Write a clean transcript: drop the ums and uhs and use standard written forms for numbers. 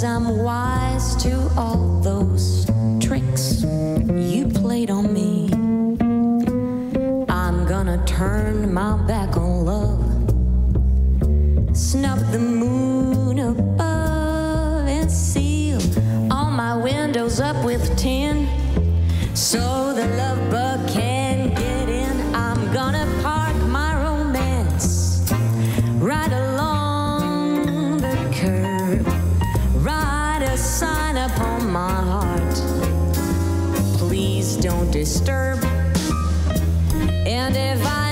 I'm wise to all those tricks you played on me. I'm gonna turn my back on love, snub the moon above, and seal all my windows up with tin, so the love bug can get in. I'm gonna park my romance right along the curb, write a sign upon my heart, please don't disturb. And if I